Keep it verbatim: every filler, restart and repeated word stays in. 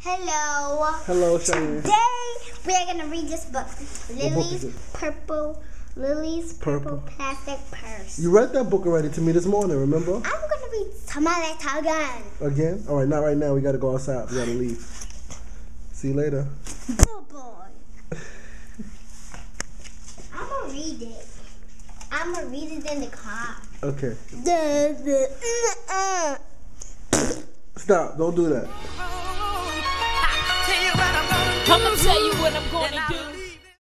Hello. Hello, Shyanne. Today we are gonna read this book. Lily's book purple, Lily's purple, Purple. plastic purse. You read that book already to me this morning, remember? I'm gonna read some of it again. Again? All right, not right now. We gotta go outside. We gotta leave. See you later. Oh boy. I'm gonna read it. I'm gonna read it in the car. Okay. The, the, uh, Stop. Don't do that. I'm gonna tell you what I'm gonna do.